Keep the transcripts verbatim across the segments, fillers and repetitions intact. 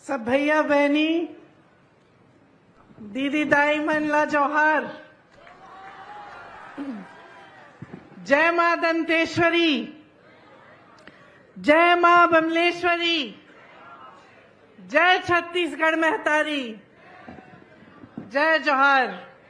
सब भैया बहनी, दीदी दाई मनला जोहार। जय मां दंतेश्वरी, जय मां बमलेश्वरी, जय छत्तीसगढ़ महतारी, जय जोहार।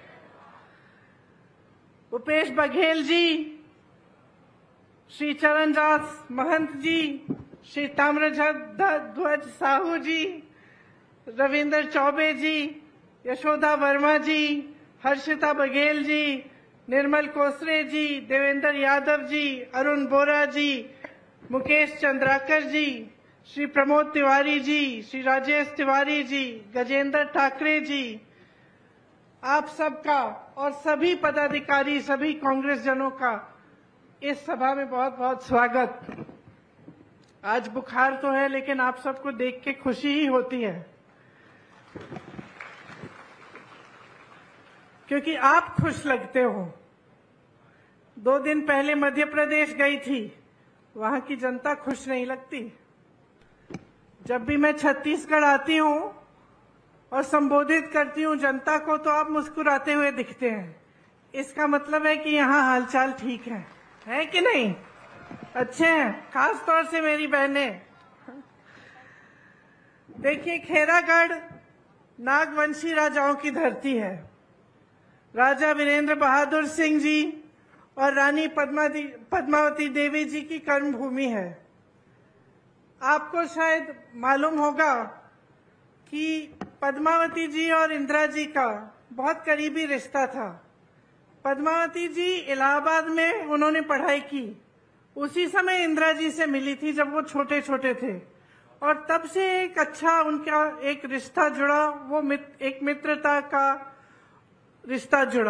भूपेश बघेल जी, श्री चरणदास महंत जी, श्री ताम्रध्वज साहू जी, रविंद्र चौबे जी, यशोदा वर्मा जी, हर्षिता बघेल जी, निर्मल कोसरे जी, देवेंद्र यादव जी, अरुण बोरा जी, मुकेश चंद्राकर जी, श्री प्रमोद तिवारी जी, श्री राजेश तिवारी जी, गजेंद्र ठाकरे जी, आप सबका और सभी पदाधिकारी, सभी कांग्रेस जनों का इस सभा में बहुत बहुत स्वागत। आज बुखार तो है, लेकिन आप सबको देख के खुशी ही होती है, क्योंकि आप खुश लगते हो। दो दिन पहले मध्य प्रदेश गई थी, वहां की जनता खुश नहीं लगती। जब भी मैं छत्तीसगढ़ आती हूं और संबोधित करती हूं जनता को, तो आप मुस्कुराते हुए दिखते हैं। इसका मतलब है कि यहाँ हालचाल ठीक है, है कि नहीं? अच्छे हैं, खास तौर से मेरी बहनें। देखिए, खैरागढ़ नागवंशी राजाओं की धरती है। राजा वीरेंद्र बहादुर सिंह जी और रानी पद्मावती देवी जी की कर्मभूमि है। आपको शायद मालूम होगा कि पद्मावती जी और इंदिरा जी का बहुत करीबी रिश्ता था। पद्मावती जी इलाहाबाद में उन्होंने पढ़ाई की, उसी समय इंदिरा जी से मिली थी जब वो छोटे छोटे थे, और तब से एक अच्छा उनका एक रिश्ता जुड़ा, वो मित, एक मित्रता का रिश्ता जुड़ा।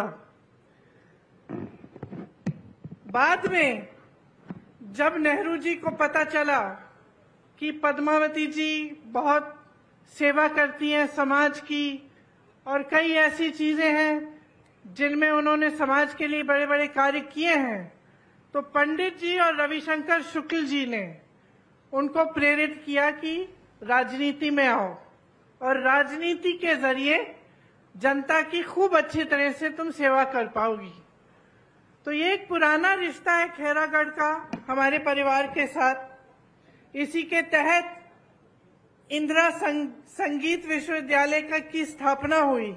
बाद में जब नेहरू जी को पता चला कि पद्मावती जी बहुत सेवा करती हैं समाज की, और कई ऐसी चीजें हैं जिनमें उन्होंने समाज के लिए बड़े बड़े कार्य किए हैं, तो पंडित जी और रविशंकर शुक्ल जी ने उनको प्रेरित किया कि राजनीति में आओ, और राजनीति के जरिए जनता की खूब अच्छी तरह से तुम सेवा कर पाओगी। तो ये एक पुराना रिश्ता है खैरागढ़ का हमारे परिवार के साथ। इसी के तहत इंदिरा संग, संगीत विश्वविद्यालय का की स्थापना हुई,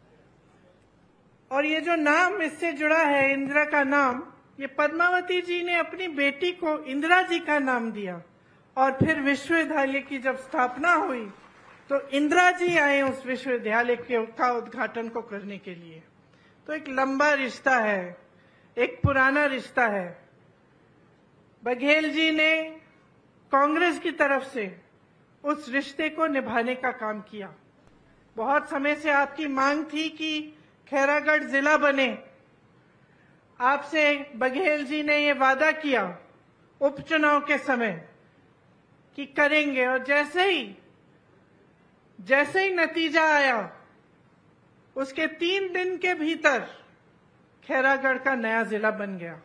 और ये जो नाम इससे जुड़ा है, इंदिरा का नाम, ये पद्मावती जी ने अपनी बेटी को इंदिरा जी का नाम दिया। और फिर विश्वविद्यालय की जब स्थापना हुई तो इंदिरा जी आए उस विश्वविद्यालय के का उद्घाटन को करने के लिए। तो एक लंबा रिश्ता है, एक पुराना रिश्ता है। बघेल जी ने कांग्रेस की तरफ से उस रिश्ते को निभाने का काम किया। बहुत समय से आपकी मांग थी कि खैरागढ़ जिला बने। आपसे बघेल जी ने ये वादा किया उपचुनाव के समय कि करेंगे, और जैसे ही जैसे ही नतीजा आया, उसके तीन दिन के भीतर खैरागढ़ का नया जिला बन गया।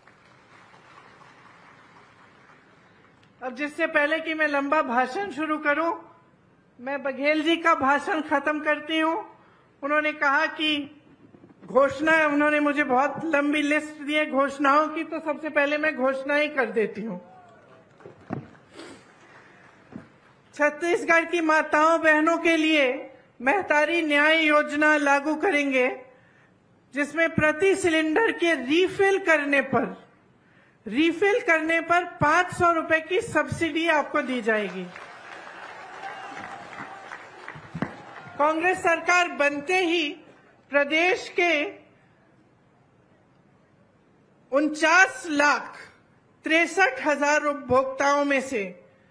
अब जिससे पहले कि मैं लंबा भाषण शुरू करूं, मैं बघेल जी का भाषण खत्म करती हूं। उन्होंने कहा कि घोषणा, उन्होंने मुझे बहुत लंबी लिस्ट दी है घोषणाओं की, तो सबसे पहले मैं घोषणा ही कर देती हूं। छत्तीसगढ़ की माताओं बहनों के लिए महतारी न्याय योजना लागू करेंगे, जिसमें प्रति सिलेंडर के रीफिल करने पर रीफिल करने पर पांच सौ रुपए की सब्सिडी आपको दी जाएगी। कांग्रेस सरकार बनते ही प्रदेश के उनचास लाख तिरसठ हजार उपभोक्ताओं में से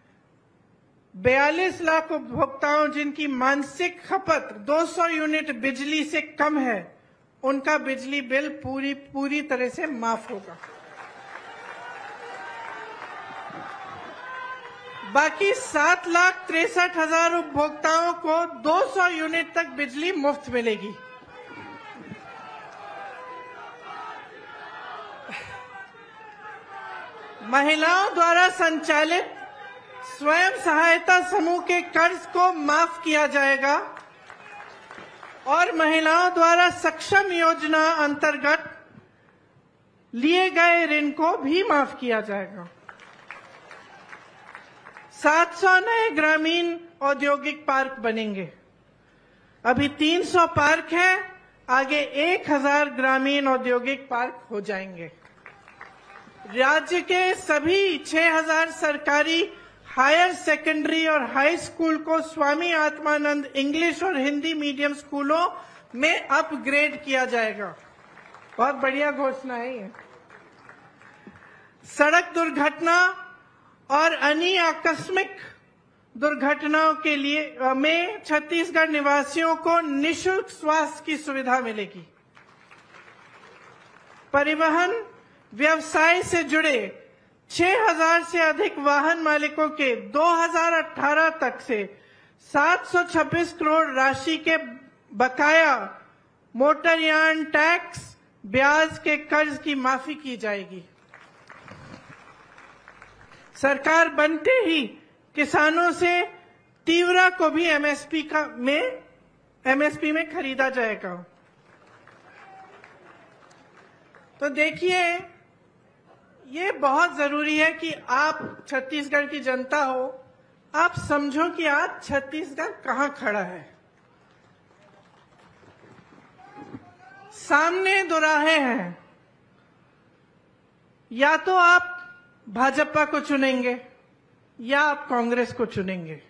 बयालीस लाख उपभोक्ताओं जिनकी मासिक खपत दो सौ यूनिट बिजली से कम है, उनका बिजली बिल पूरी पूरी तरह से माफ होगा। बाकी सात लाख तिरसठ हजार उपभोक्ताओं को दो सौ यूनिट तक बिजली मुफ्त मिलेगी। महिलाओं द्वारा संचालित स्वयं सहायता समूह के कर्ज को माफ किया जाएगा और महिलाओं द्वारा सक्षम योजना अंतर्गत लिए गए ऋण को भी माफ किया जाएगा। सात सौ नए ग्रामीण औद्योगिक पार्क बनेंगे। अभी तीन सौ पार्क हैं, आगे एक हज़ार ग्रामीण औद्योगिक पार्क हो जाएंगे। राज्य के सभी छह हज़ार सरकारी हायर सेकेंडरी और हाई स्कूल को स्वामी आत्मानंद इंग्लिश और हिंदी मीडियम स्कूलों में अपग्रेड किया जाएगा। बहुत बढ़िया घोषणा है ये। सड़क दुर्घटना और अन्य आकस्मिक दुर्घटनाओं के लिए में छत्तीसगढ़ निवासियों को निशुल्क स्वास्थ्य की सुविधा मिलेगी। परिवहन व्यवसाय से जुड़े छह हज़ार से अधिक वाहन मालिकों के दो हज़ार अठारह तक से सात सौ छब्बीस करोड़ राशि के बकाया मोटरयान टैक्स ब्याज के कर्ज की माफी की जाएगी। सरकार बनते ही किसानों से तीवरा को भी एमएसपी का में एमएसपी में खरीदा जाएगा। तो देखिए, ये बहुत जरूरी है कि आप छत्तीसगढ़ की जनता हो, आप समझो कि आज छत्तीसगढ़ कहां खड़ा है। सामने दोराहे हैं, या तो आप भाजपा को चुनेंगे या आप कांग्रेस को चुनेंगे,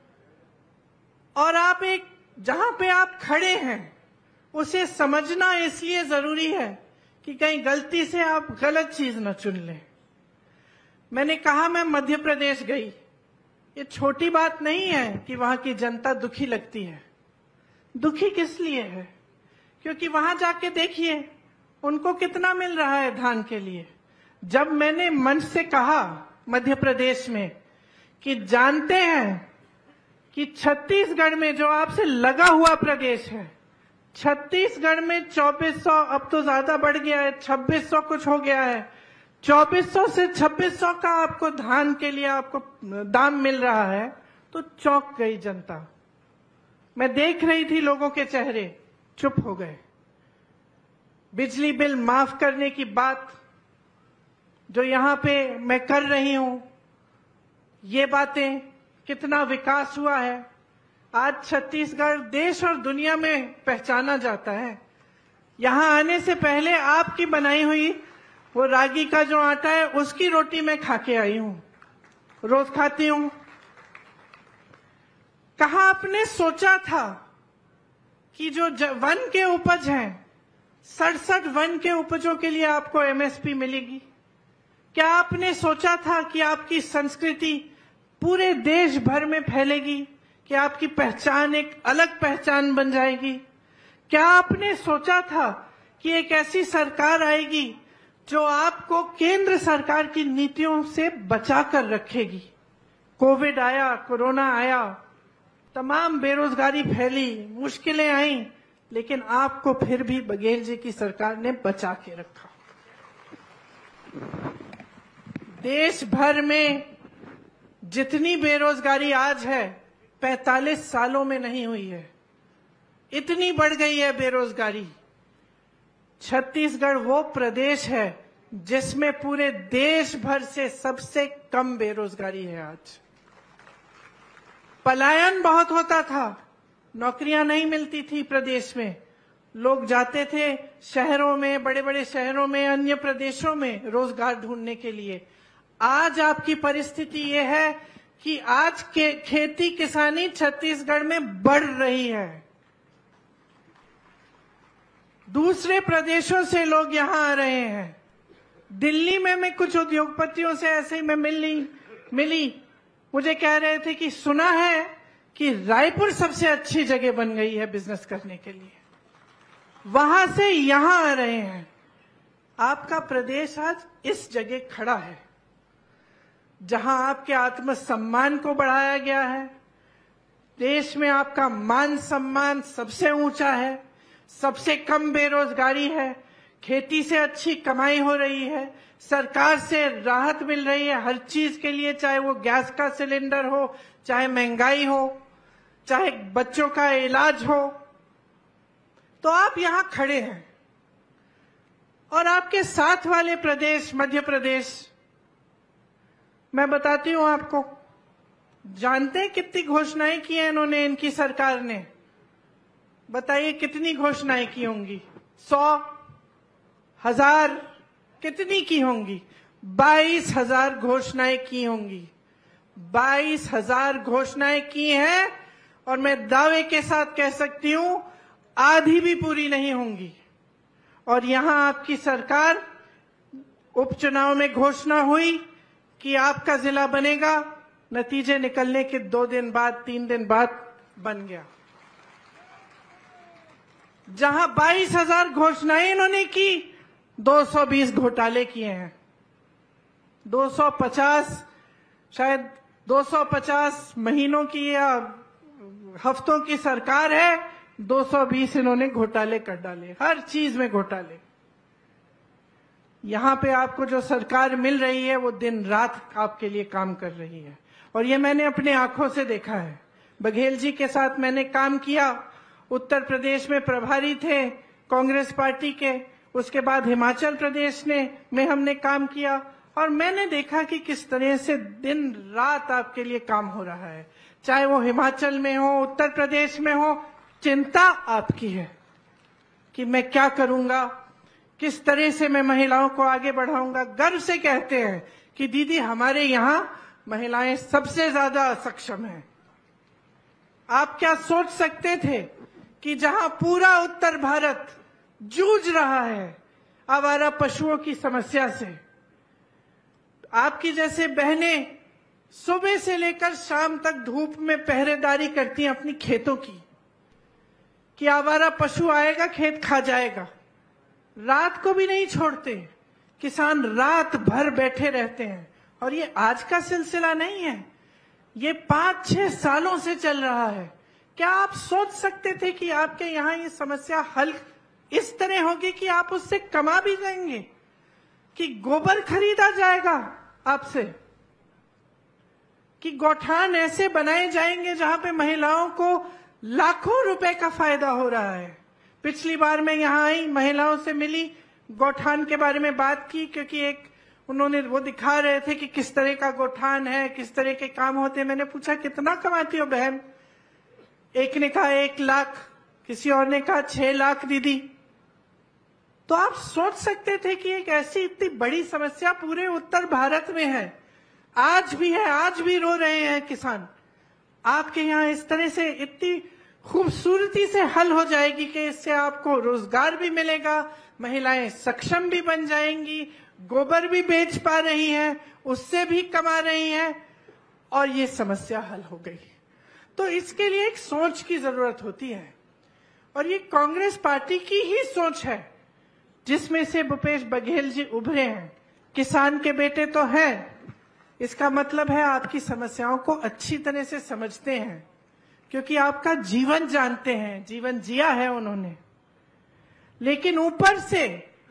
और आप एक जहां पे आप खड़े हैं उसे समझना इसलिए जरूरी है कि कहीं गलती से आप गलत चीज न चुन लें। मैंने कहा मैं मध्य प्रदेश गई, ये छोटी बात नहीं है कि वहां की जनता दुखी लगती है। दुखी किस लिए है? क्योंकि वहां जाके देखिए उनको कितना मिल रहा है धान के लिए। जब मैंने मंच से कहा मध्य प्रदेश में कि जानते हैं कि छत्तीसगढ़ में जो आपसे लगा हुआ प्रदेश है, छत्तीसगढ़ में चौबीस सौ, अब तो ज्यादा बढ़ गया है, छब्बीस सौ कुछ हो गया है, चौबीस सौ से छब्बीस सौ का आपको धान के लिए आपको दाम मिल रहा है, तो चौंक गई जनता। मैं देख रही थी लोगों के चेहरे चुप हो गए। बिजली बिल माफ करने की बात जो यहां पे मैं कर रही हूं, ये बातें, कितना विकास हुआ है। आज छत्तीसगढ़ देश और दुनिया में पहचाना जाता है। यहां आने से पहले आपकी बनाई हुई वो रागी का जो आटा है उसकी रोटी मैं खा के आई हूं, रोज खाती हूं। कहां आपने सोचा था कि जो वन के उपज हैं, सड़सठ वन के उपजों के लिए आपको एमएसपी मिलेगी? क्या आपने सोचा था कि आपकी संस्कृति पूरे देश भर में फैलेगी, कि आपकी पहचान एक अलग पहचान बन जाएगी? क्या आपने सोचा था कि एक ऐसी सरकार आएगी जो आपको केंद्र सरकार की नीतियों से बचा कर रखेगी? कोविड आया, कोरोना आया, तमाम बेरोजगारी फैली, मुश्किलें आई, लेकिन आपको फिर भी बघेल जी की सरकार ने बचा के रखा। देश भर में जितनी बेरोजगारी आज है पैंतालीस सालों में नहीं हुई है, इतनी बढ़ गई है बेरोजगारी। छत्तीसगढ़ वो प्रदेश है जिसमें पूरे देश भर से सबसे कम बेरोजगारी है। आज पलायन बहुत होता था, नौकरियां नहीं मिलती थी प्रदेश में, लोग जाते थे शहरों में, बड़े बड़े शहरों में, अन्य प्रदेशों में रोजगार ढूंढने के लिए। आज आपकी परिस्थिति ये है कि आज के खेती किसानी छत्तीसगढ़ में बढ़ रही है। दूसरे प्रदेशों से लोग यहां आ रहे हैं। दिल्ली में मैं कुछ उद्योगपतियों से ऐसे ही मैं मिली मिली मुझे कह रहे थे कि सुना है कि रायपुर सबसे अच्छी जगह बन गई है बिजनेस करने के लिए, वहां से यहां आ रहे हैं। आपका प्रदेश आज इस जगह खड़ा है जहां आपके आत्मसम्मान को बढ़ाया गया है। देश में आपका मान सम्मान सबसे ऊंचा है, सबसे कम बेरोजगारी है, खेती से अच्छी कमाई हो रही है, सरकार से राहत मिल रही है हर चीज के लिए, चाहे वो गैस का सिलेंडर हो, चाहे महंगाई हो, चाहे बच्चों का इलाज हो। तो आप यहां खड़े हैं और आपके साथ वाले प्रदेश मध्य प्रदेश, मैं बताती हूं आपको, जानते हैं कितनी घोषणाएं की हैं इन्होंने, इनकी सरकार ने? बताइए कितनी घोषणाएं की होंगी? सौ, हजार, कितनी की होंगी? बाईस हजार घोषणाएं की होंगी। बाईस हजार घोषणाएं की हैं और मैं दावे के साथ कह सकती हूं आधी भी पूरी नहीं होंगी। और यहां आपकी सरकार, उपचुनाव में घोषणा हुई कि आपका जिला बनेगा, नतीजे निकलने के दो दिन बाद, तीन दिन बाद बन गया। जहां बाईस हजार घोषणाएं इन्होंने की, दो सौ बीस घोटाले किए हैं। दो सौ पचास, शायद दो सौ पचास महीनों की या हफ्तों की सरकार है, दो सौ बीस इन्होंने घोटाले कर डाले, हर चीज में घोटाले। यहां पे आपको जो सरकार मिल रही है वो दिन रात आपके लिए काम कर रही है, और ये मैंने अपने आंखों से देखा है। बघेल जी के साथ मैंने काम किया, उत्तर प्रदेश में प्रभारी थे कांग्रेस पार्टी के, उसके बाद हिमाचल प्रदेश ने में हमने काम किया, और मैंने देखा कि किस तरह से दिन रात आपके लिए काम हो रहा है। चाहे वो हिमाचल में हो, उत्तर प्रदेश में हो, चिंता आपकी है कि मैं क्या करूंगा, किस तरह से मैं महिलाओं को आगे बढ़ाऊंगा। गर्व से कहते हैं कि दीदी हमारे यहां महिलाएं सबसे ज्यादा सक्षम हैं। आप क्या सोच सकते थे कि जहां पूरा उत्तर भारत जूझ रहा है आवारा पशुओं की समस्या से, आपकी जैसे बहनें सुबह से लेकर शाम तक धूप में पहरेदारी करती हैं अपनी खेतों की, कि आवारा पशु आएगा खेत खा जाएगा, रात को भी नहीं छोड़ते, किसान रात भर बैठे रहते हैं। और ये आज का सिलसिला नहीं है, ये पांच छह सालों से चल रहा है। क्या आप सोच सकते थे कि आपके यहाँ ये समस्या हल इस तरह होगी कि आप उससे कमा भी जाएंगे, कि गोबर खरीदा जाएगा आपसे, कि गौठान ऐसे बनाए जाएंगे जहां पे महिलाओं को लाखों रुपए का फायदा हो रहा है। पिछली बार मैं यहां आई, महिलाओं से मिली, गौठान के बारे में बात की, क्योंकि एक उन्होंने वो दिखा रहे थे कि किस तरह का गौठान है, किस तरह के काम होते हैं। मैंने पूछा कितना कमाती हो बहन? एक ने कहा एक लाख, किसी और ने कहा छह लाख दीदी। तो आप सोच सकते थे कि एक ऐसी इतनी बड़ी समस्या पूरे उत्तर भारत में है, आज भी है, आज भी रो रहे हैं किसान। आपके यहाँ इस तरह से इतनी खूबसूरती से हल हो जाएगी कि इससे आपको रोजगार भी मिलेगा, महिलाएं सक्षम भी बन जाएंगी, गोबर भी बेच पा रही हैं, उससे भी कमा रही हैं, और ये समस्या हल हो गई। तो इसके लिए एक सोच की जरूरत होती है, और ये कांग्रेस पार्टी की ही सोच है, जिसमें से भूपेश बघेल जी उभरे हैं। किसान के बेटे तो हैं, इसका मतलब है आपकी समस्याओं को अच्छी तरह से समझते हैं, क्योंकि आपका जीवन जानते हैं, जीवन जिया है उन्होंने। लेकिन ऊपर से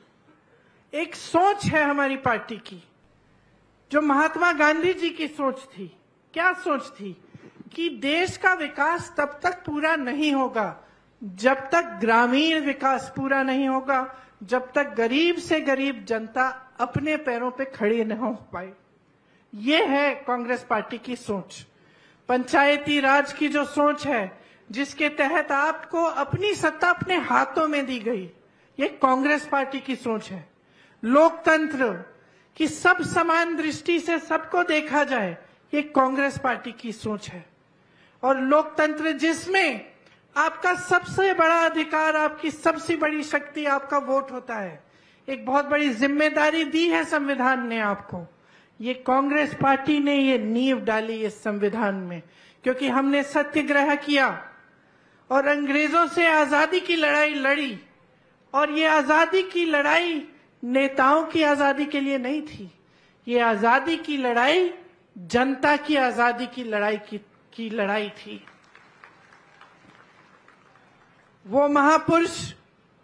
एक सोच है हमारी पार्टी की, जो महात्मा गांधी जी की सोच थी। क्या सोच थी? कि देश का विकास तब तक पूरा नहीं होगा जब तक ग्रामीण विकास पूरा नहीं होगा, जब तक गरीब से गरीब जनता अपने पैरों पे खड़ी न हो पाए। ये है कांग्रेस पार्टी की सोच। पंचायती राज की जो सोच है, जिसके तहत आपको अपनी सत्ता अपने हाथों में दी गई, ये कांग्रेस पार्टी की सोच है। लोकतंत्र की सब समान दृष्टि से सबको देखा जाए, ये कांग्रेस पार्टी की सोच है। और लोकतंत्र जिसमें आपका सबसे बड़ा अधिकार, आपकी सबसे बड़ी शक्ति आपका वोट होता है। एक बहुत बड़ी जिम्मेदारी दी है संविधान ने आपको, ये कांग्रेस पार्टी ने ये नींव डाली इस संविधान में, क्योंकि हमने सत्याग्रह किया और अंग्रेजों से आजादी की लड़ाई लड़ी, और ये आजादी की लड़ाई नेताओं की आजादी के लिए नहीं थी, ये आजादी की लड़ाई जनता की आजादी की लड़ाई की, की लड़ाई थी। वो महापुरुष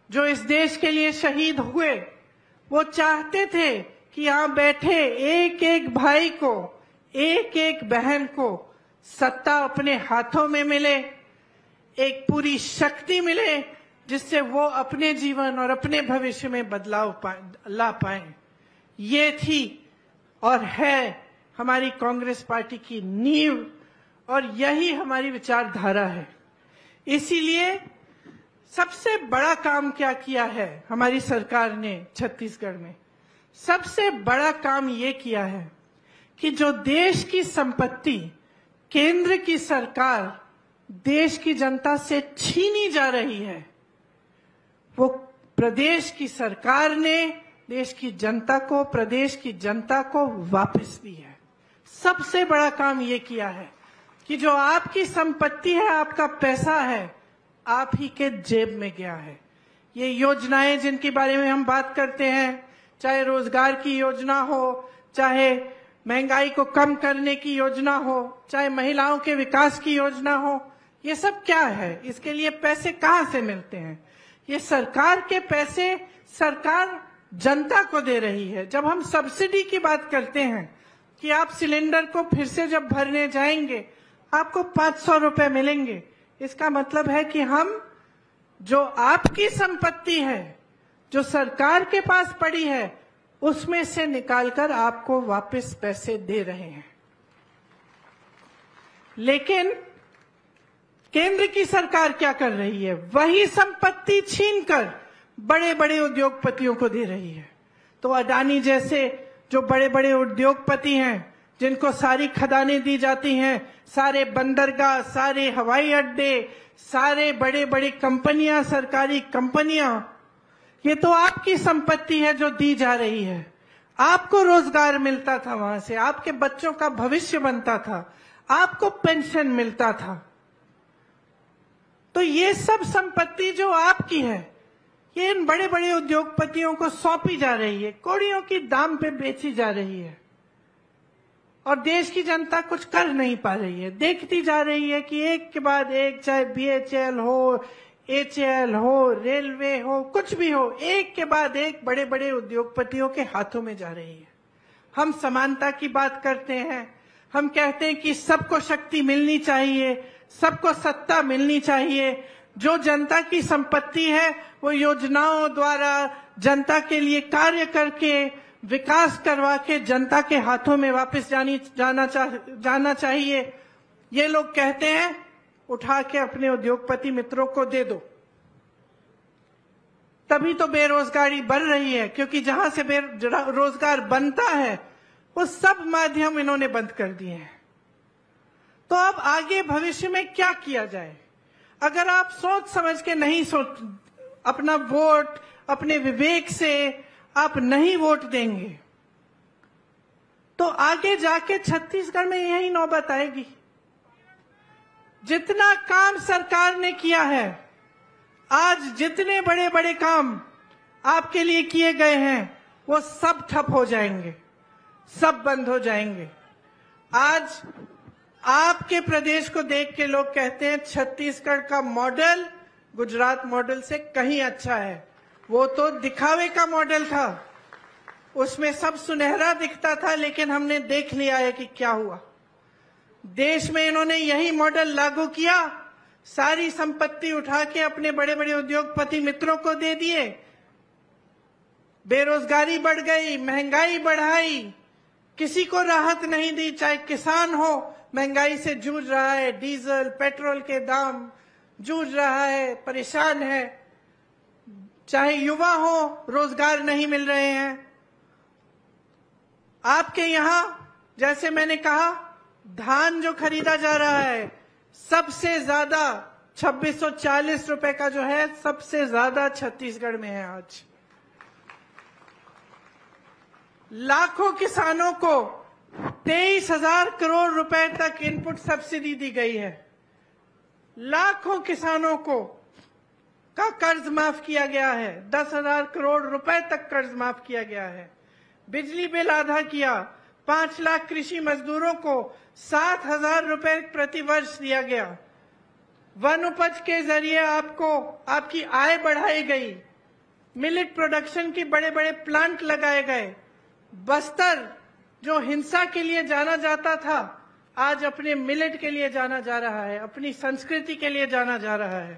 जो इस देश के लिए शहीद हुए, वो चाहते थे कि यहाँ बैठे एक एक भाई को, एक एक बहन को सत्ता अपने हाथों में मिले, एक पूरी शक्ति मिले, जिससे वो अपने जीवन और अपने भविष्य में बदलाव पा, ला पाए। ये थी और है हमारी कांग्रेस पार्टी की नींव, और यही हमारी विचारधारा है। इसीलिए सबसे बड़ा काम क्या किया है हमारी सरकार ने छत्तीसगढ़ में? सबसे बड़ा काम ये किया है कि जो देश की संपत्ति केंद्र की सरकार देश की जनता से छीनी जा रही है, वो प्रदेश की सरकार ने देश की जनता को, प्रदेश की जनता को वापस दी है। सबसे बड़ा काम ये किया है कि जो आपकी संपत्ति है, आपका पैसा है, आप ही के जेब में गया है। ये योजनाएं जिनके बारे में हम बात करते हैं, चाहे रोजगार की योजना हो, चाहे महंगाई को कम करने की योजना हो, चाहे महिलाओं के विकास की योजना हो, ये सब क्या है? इसके लिए पैसे कहाँ से मिलते हैं? ये सरकार के पैसे सरकार जनता को दे रही है। जब हम सब्सिडी की बात करते हैं कि आप सिलेंडर को फिर से जब भरने जाएंगे आपको पांच सौ रुपए मिलेंगे, इसका मतलब है कि हम जो आपकी संपत्ति है, जो सरकार के पास पड़ी है, उसमें से निकालकर आपको वापस पैसे दे रहे हैं। लेकिन केंद्र की सरकार क्या कर रही है? वही संपत्ति छीनकर बड़े बड़े उद्योगपतियों को दे रही है। तो अडानी जैसे जो बड़े बड़े उद्योगपति हैं, जिनको सारी खदानें दी जाती हैं, सारे बंदरगाह, सारे हवाई अड्डे, सारे बड़े बड़े कंपनियां, सरकारी कंपनियां, ये तो आपकी संपत्ति है जो दी जा रही है। आपको रोजगार मिलता था वहां से, आपके बच्चों का भविष्य बनता था, आपको पेंशन मिलता था। तो ये सब संपत्ति जो आपकी है, ये इन बड़े बड़े उद्योगपतियों को सौंपी जा रही है, कौड़ियों की दाम पे बेची जा रही है, और देश की जनता कुछ कर नहीं पा रही है। देखती जा रही है कि एक के बाद एक, चाहे बी एच एल हो, एच ए एल हो, रेलवे हो, कुछ भी हो, एक के बाद एक बड़े बड़े उद्योगपतियों के हाथों में जा रही है। हम समानता की बात करते हैं, हम कहते हैं कि सबको शक्ति मिलनी चाहिए, सबको सत्ता मिलनी चाहिए। जो जनता की संपत्ति है वो योजनाओं द्वारा जनता के लिए कार्य करके, विकास करवा के जनता के हाथों में वापस जानी जाना चाह, जाना चाहिए। ये लोग कहते हैं उठा के अपने उद्योगपति मित्रों को दे दो, तभी तो बेरोजगारी बढ़ रही है, क्योंकि जहां से बेरोजगार बनता है वो सब माध्यम इन्होंने बंद कर दिए हैं। तो अब आगे भविष्य में क्या किया जाए? अगर आप सोच समझ के नहीं सोच, अपना वोट अपने विवेक से आप नहीं वोट देंगे, तो आगे जाके छत्तीसगढ़ में यही नौबत आएगी। जितना काम सरकार ने किया है, आज जितने बड़े बड़े काम आपके लिए किए गए हैं, वो सब ठप हो जाएंगे, सब बंद हो जाएंगे। आज आपके प्रदेश को देख के लोग कहते हैं छत्तीसगढ़ का मॉडल गुजरात मॉडल से कहीं अच्छा है। वो तो दिखावे का मॉडल था, उसमें सब सुनहरा दिखता था, लेकिन हमने देख लिया है कि क्या हुआ। देश में इन्होंने यही मॉडल लागू किया, सारी संपत्ति उठा के अपने बड़े बड़े उद्योगपति मित्रों को दे दिए, बेरोजगारी बढ़ गई, महंगाई बढ़ाई, किसी को राहत नहीं दी। चाहे किसान हो, महंगाई से जूझ रहा है, डीजल पेट्रोल के दाम जूझ रहा है, परेशान है। चाहे युवा हो, रोजगार नहीं मिल रहे हैं। आपके यहां जैसे मैंने कहा, धान जो खरीदा जा रहा है सबसे ज्यादा छब्बीस सौ चालीस रुपए का जो है, सबसे ज्यादा छत्तीसगढ़ में है। आज लाखों किसानों को तेईस हजार करोड़ रुपए तक इनपुट सब्सिडी दी गई है। लाखों किसानों को का कर्ज माफ किया गया है, दस हजार करोड़ रुपए तक कर्ज माफ किया गया है। बिजली बिल आधा किया, पांच लाख कृषि मजदूरों को सात हजार रुपए प्रति वर्ष दिया गया। वन उपज के जरिए आपको आपकी आय बढ़ाई गई, मिलेट प्रोडक्शन की बड़े बड़े प्लांट लगाए गए। बस्तर जो हिंसा के लिए जाना जाता था, आज अपने मिलेट के लिए जाना जा रहा है, अपनी संस्कृति के लिए जाना जा रहा है।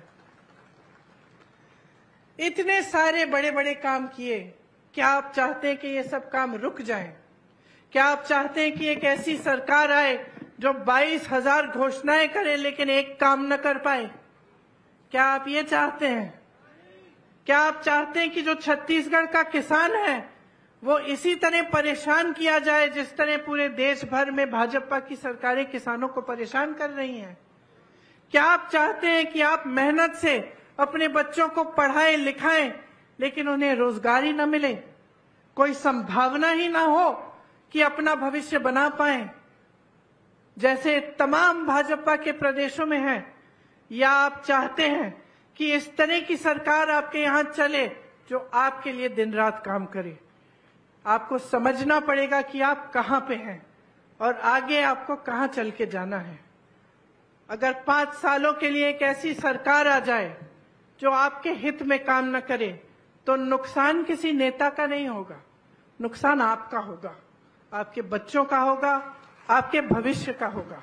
इतने सारे बड़े बड़े काम किए। क्या आप चाहते हैं कि ये सब काम रुक जाएं? क्या आप चाहते हैं कि एक ऐसी सरकार आए जो बाईस हजार घोषणाएं करे लेकिन एक काम न कर पाए? क्या आप ये चाहते हैं? क्या आप चाहते हैं कि जो छत्तीसगढ़ का किसान है वो इसी तरह परेशान किया जाए जिस तरह पूरे देश भर में भाजपा की सरकारें किसानों को परेशान कर रही हैं? क्या आप चाहते हैं कि आप मेहनत से अपने बच्चों को पढ़ाएं लिखाएं लेकिन उन्हें रोजगार ही न मिले, कोई संभावना ही ना हो कि अपना भविष्य बना पाएं, जैसे तमाम भाजपा के प्रदेशों में है? या आप चाहते हैं कि इस तरह की सरकार आपके यहां चले जो आपके लिए दिन रात काम करे? आपको समझना पड़ेगा कि आप कहां पे हैं और आगे आपको कहां चल के जाना है। अगर पांच सालों के लिए एक ऐसी सरकार आ जाए जो आपके हित में काम न करे तो नुकसान किसी नेता का नहीं होगा, नुकसान आपका होगा, आपके बच्चों का होगा, आपके भविष्य का होगा।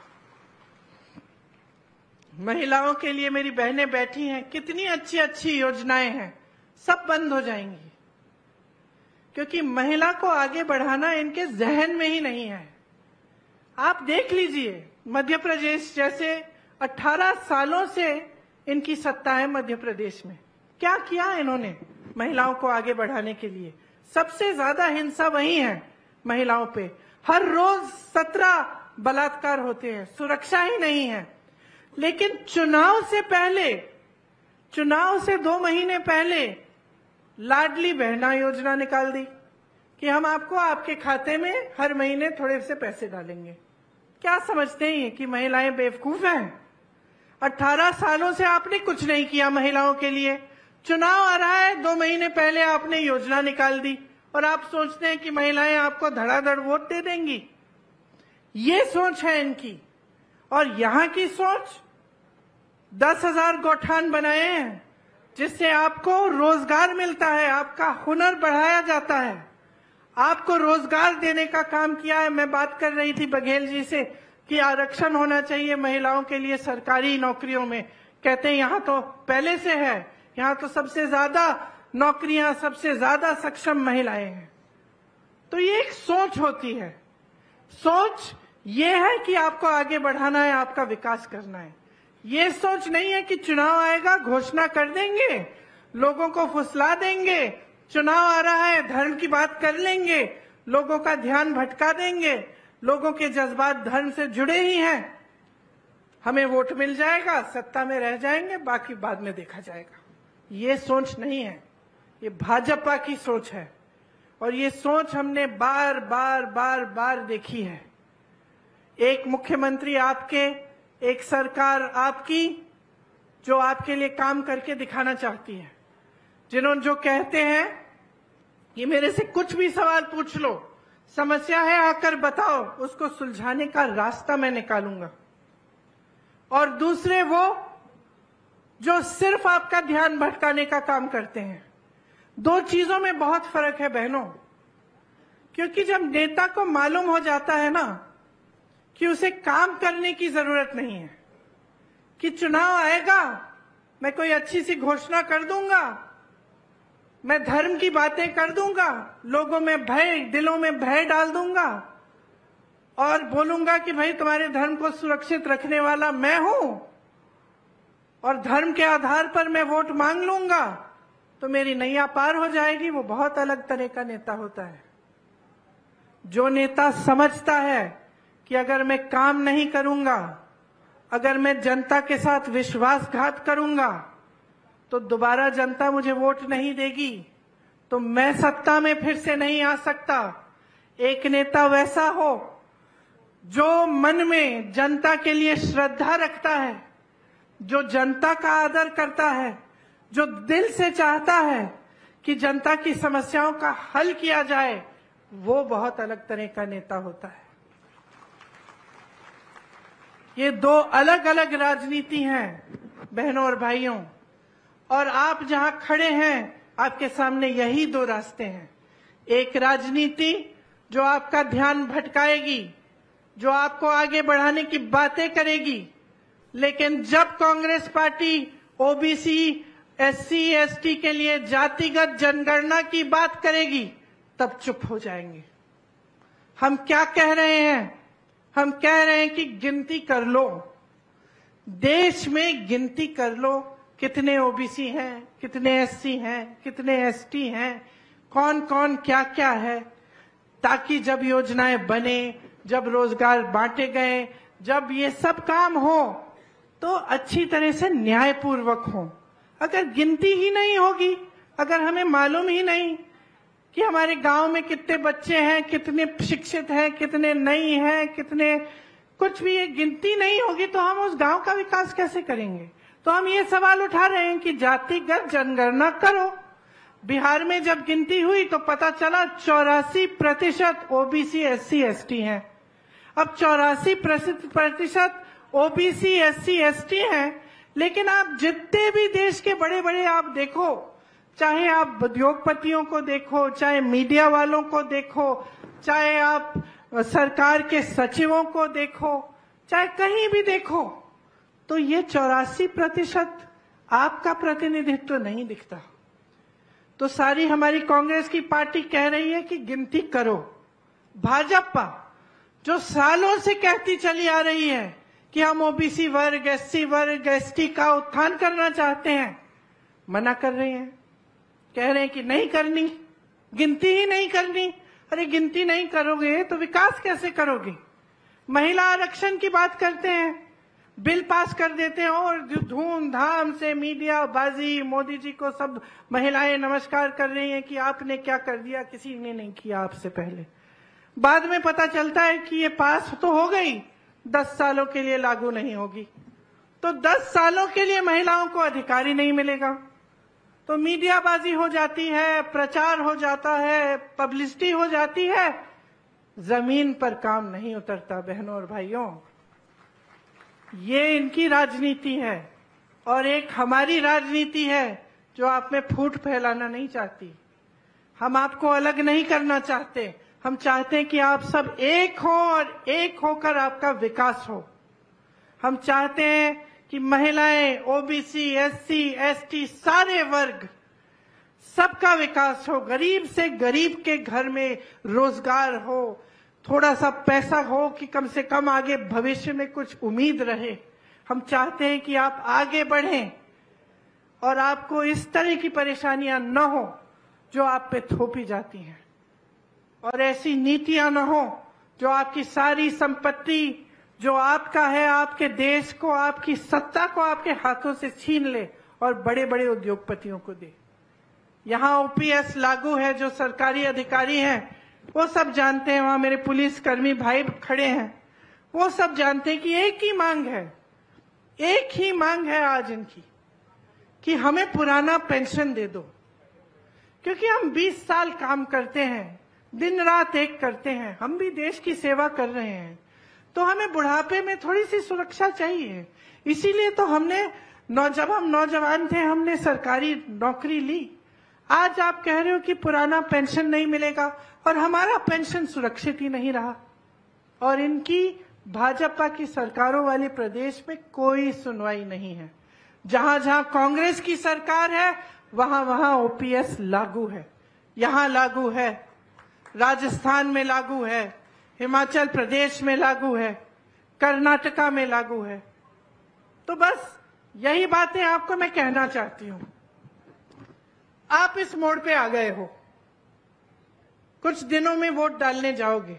महिलाओं के लिए मेरी बहनें बैठी हैं, कितनी अच्छी अच्छी योजनाएं हैं, सब बंद हो जाएंगी क्योंकि महिला को आगे बढ़ाना इनके जहन में ही नहीं है। आप देख लीजिए, मध्य प्रदेश जैसे अठारह सालों से इनकी सत्ता है मध्य प्रदेश में, क्या किया इन्होंने महिलाओं को आगे बढ़ाने के लिए? सबसे ज्यादा हिंसा वही है महिलाओं पे। हर रोज सत्रह बलात्कार होते हैं, सुरक्षा ही नहीं है। लेकिन चुनाव से पहले, चुनाव से दो महीने पहले लाडली बहना योजना निकाल दी कि हम आपको आपके खाते में हर महीने थोड़े से पैसे डालेंगे। क्या समझते हैं कि महिलाएं बेवकूफ हैं? अठारह सालों से आपने कुछ नहीं किया महिलाओं के लिए। चुनाव आ रहा है, दो महीने पहले आपने योजना निकाल दी और आप सोचते हैं कि महिलाएं आपको धड़ाधड़ वोट दे देंगी। ये सोच है इनकी। और यहां की सोच, दस हजार गौठान बनाए हैं जिससे आपको रोजगार मिलता है, आपका हुनर बढ़ाया जाता है, आपको रोजगार देने का काम किया है। मैं बात कर रही थी बघेल जी से कि आरक्षण होना चाहिए महिलाओं के लिए सरकारी नौकरियों में। कहते हैं यहाँ तो पहले से है, यहाँ तो सबसे ज्यादा नौकरियां, सबसे ज्यादा सक्षम महिलाएं हैं। तो ये एक सोच होती है। सोच ये है कि आपको आगे बढ़ाना है, आपका विकास करना है। ये सोच नहीं है कि चुनाव आएगा घोषणा कर देंगे, लोगों को फुसला देंगे, चुनाव आ रहा है धर्म की बात कर लेंगे, लोगों का ध्यान भटका देंगे, लोगों के जज्बात धर्म से जुड़े ही हैं, हमें वोट मिल जाएगा, सत्ता में रह जाएंगे, बाकी बाद में देखा जाएगा। ये सोच नहीं है, ये भाजपा की सोच है। और ये सोच हमने बार बार बार बार देखी है। एक मुख्यमंत्री आपके, एक सरकार आपकी जो आपके लिए काम करके दिखाना चाहती है, जिन्होंने जो कहते हैं कि मेरे से कुछ भी सवाल पूछ लो, समस्या है आकर बताओ, उसको सुलझाने का रास्ता मैं निकालूंगा। और दूसरे वो जो सिर्फ आपका ध्यान भटकाने का काम करते हैं। दो चीजों में बहुत फर्क है बहनों, क्योंकि जब नेता को मालूम हो जाता है ना कि उसे काम करने की जरूरत नहीं है, कि चुनाव आएगा मैं कोई अच्छी सी घोषणा कर दूंगा, मैं धर्म की बातें कर दूंगा, लोगों में भय, दिलों में भय डाल दूंगा और बोलूंगा कि भाई तुम्हारे धर्म को सुरक्षित रखने वाला मैं हूं और धर्म के आधार पर मैं वोट मांग लूंगा तो मेरी नैया पार हो जाएगी। वो बहुत अलग तरह का नेता होता है। जो नेता समझता है कि अगर मैं काम नहीं करूंगा, अगर मैं जनता के साथ विश्वासघात करूंगा तो दोबारा जनता मुझे वोट नहीं देगी, तो मैं सत्ता में फिर से नहीं आ सकता। एक नेता वैसा हो जो मन में जनता के लिए श्रद्धा रखता है, जो जनता का आदर करता है, जो दिल से चाहता है कि जनता की समस्याओं का हल किया जाए, वो बहुत अलग तरह का नेता होता है। ये दो अलग अलग राजनीति हैं बहनों और भाइयों। और आप जहां खड़े हैं आपके सामने यही दो रास्ते हैं। एक राजनीति जो आपका ध्यान भटकाएगी, जो आपको आगे बढ़ाने की बातें करेगी, लेकिन जब Congress party OBC, SC, ST के लिए जातिगत जनगणना की बात करेगी तब चुप हो जाएंगे। हम क्या कह रहे हैं? हम कह रहे हैं कि गिनती कर लो, देश में गिनती कर लो, कितने ओबीसी हैं, कितने एससी हैं, कितने एसटी हैं, कौन कौन क्या क्या है, ताकि जब योजनाएं बने, जब रोजगार बांटे गए, जब ये सब काम हो तो अच्छी तरह से न्यायपूर्वक हो। अगर गिनती ही नहीं होगी, अगर हमें मालूम ही नहीं कि हमारे गांव में कितने बच्चे हैं, कितने शिक्षित हैं, कितने नहीं हैं, कितने कुछ भी ये गिनती नहीं होगी तो हम उस गांव का विकास कैसे करेंगे? तो हम ये सवाल उठा रहे हैं कि जातिगत जनगणना करो। बिहार में जब गिनती हुई तो पता चला चौरासी प्रतिशत ओबीसी, एससी, एसटी हैं। अब चौरासी प्रतिशत ओबीसी, एससी, एसटी हैं, लेकिन आप जितने भी देश के बड़े बड़े आप देखो, चाहे आप उद्योगपतियों को देखो, चाहे मीडिया वालों को देखो, चाहे आप सरकार के सचिवों को देखो, चाहे कहीं भी देखो, तो ये चौरासी प्रतिशत आपका प्रतिनिधित्व नहीं दिखता। तो सारी हमारी कांग्रेस की पार्टी कह रही है कि गिनती करो। भाजपा जो सालों से कहती चली आ रही है कि हम ओबीसी वर्ग, एससी वर्ग, एसटी का उत्थान करना चाहते हैं, मना कर रहे हैं, कह रहे हैं कि नहीं करनी, गिनती ही नहीं करनी। अरे गिनती नहीं करोगे तो विकास कैसे करोगे? महिला आरक्षण की बात करते हैं, बिल पास कर देते हैं और धूमधाम से मीडिया बाजी, मोदी जी को सब महिलाएं नमस्कार कर रही हैं कि आपने क्या कर दिया, किसी ने नहीं किया आपसे पहले। बाद में पता चलता है कि ये पास तो हो गई, दस सालों के लिए लागू नहीं होगी। तो दस सालों के लिए महिलाओं को अधिकार ही नहीं मिलेगा। तो मीडियाबाजी हो जाती है, प्रचार हो जाता है, पब्लिसिटी हो जाती है, जमीन पर काम नहीं उतरता। बहनों और भाइयों, ये इनकी राजनीति है और एक हमारी राजनीति है जो आप में फूट फैलाना नहीं चाहती। हम आपको अलग नहीं करना चाहते, हम चाहते हैं कि आप सब एक हो और एक होकर आपका विकास हो। हम चाहते हैं कि महिलाएं, ओबीसी, एससी, एसटी, सारे वर्ग, सबका विकास हो, गरीब से गरीब के घर में रोजगार हो, थोड़ा सा पैसा हो कि कम से कम आगे भविष्य में कुछ उम्मीद रहे। हम चाहते हैं कि आप आगे बढ़ें और आपको इस तरह की परेशानियां न हो जो आप पे थोपी जाती हैं, और ऐसी नीतियां न हो जो आपकी सारी संपत्ति जो आपका है, आपके देश को, आपकी सत्ता को आपके हाथों से छीन ले और बड़े बड़े उद्योगपतियों को दे। यहाँ ओपीएस लागू है, जो सरकारी अधिकारी हैं वो सब जानते हैं, वहां मेरे पुलिस कर्मी भाई खड़े हैं, वो सब जानते हैं कि एक ही मांग है, एक ही मांग है आज इनकी कि हमें पुराना पेंशन दे दो। क्योंकि हम बीस साल काम करते हैं, दिन रात एक करते हैं, हम भी देश की सेवा कर रहे हैं, तो हमें बुढ़ापे में थोड़ी सी सुरक्षा चाहिए। इसीलिए तो हमने नौ जब हम नौजवान थे हमने सरकारी नौकरी ली। आज आप कह रहे हो कि पुराना पेंशन नहीं मिलेगा और हमारा पेंशन सुरक्षित ही नहीं रहा। और इनकी भाजपा की सरकारों वाले प्रदेश में कोई सुनवाई नहीं है। जहां जहां कांग्रेस की सरकार है वहां वहां ओपीएस लागू है। यहां लागू है, राजस्थान में लागू है, हिमाचल प्रदेश में लागू है, कर्नाटका में लागू है। तो बस यही बातें आपको मैं कहना चाहती हूं। आप इस मोड़ पे आ गए हो, कुछ दिनों में वोट डालने जाओगे,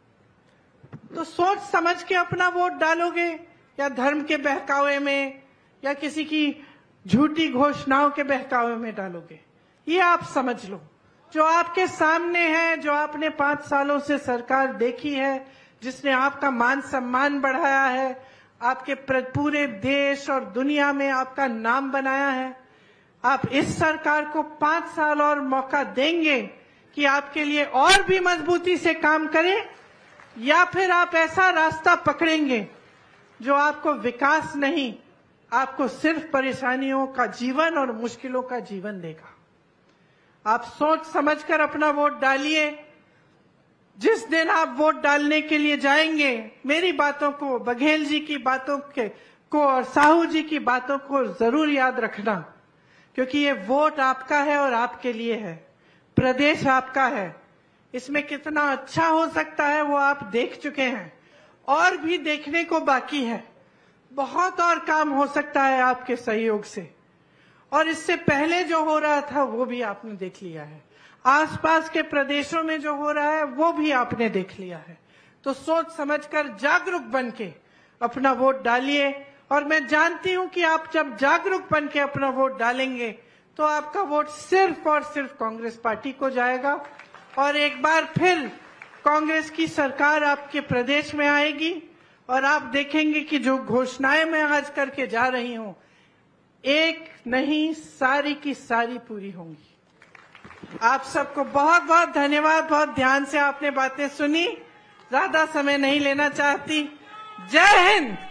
तो सोच समझ के अपना वोट डालोगे या धर्म के बहकावे में या किसी की झूठी घोषणाओं के बहकावे में डालोगे, ये आप समझ लो। जो आपके सामने है, जो आपने पांच सालों से सरकार देखी है, जिसने आपका मान सम्मान बढ़ाया है, आपके पूरे देश और दुनिया में आपका नाम बनाया है, आप इस सरकार को पांच साल और मौका देंगे कि आपके लिए और भी मजबूती से काम करें, या फिर आप ऐसा रास्ता पकड़ेंगे जो आपको विकास नहीं, आपको सिर्फ परेशानियों का जीवन और मुश्किलों का जीवन देगा। आप सोच समझकर अपना वोट डालिए। जिस दिन आप वोट डालने के लिए जाएंगे, मेरी बातों को, बघेल जी की बातों के को और साहू जी की बातों को जरूर याद रखना, क्योंकि ये वोट आपका है और आपके लिए है। प्रदेश आपका है। इसमें कितना अच्छा हो सकता है वो आप देख चुके हैं, और भी देखने को बाकी है। बहुत और काम हो सकता है आपके सहयोग से, और इससे पहले जो हो रहा था वो भी आपने देख लिया है। आसपास के प्रदेशों में जो हो रहा है वो भी आपने देख लिया है। तो सोच समझकर जागरूक बनके अपना वोट डालिए। और मैं जानती हूं कि आप जब जागरूक बनके अपना वोट डालेंगे तो आपका वोट सिर्फ और सिर्फ कांग्रेस पार्टी को जाएगा, और एक बार फिर कांग्रेस की सरकार आपके प्रदेश में आएगी, और आप देखेंगे कि जो घोषणाएं मैं आज करके जा रही हूं, एक नहीं सारी की सारी पूरी होंगी। आप सबको बहुत बहुत धन्यवाद। बहुत ध्यान से आपने बातें सुनी। ज्यादा समय नहीं लेना चाहती। जय हिंद।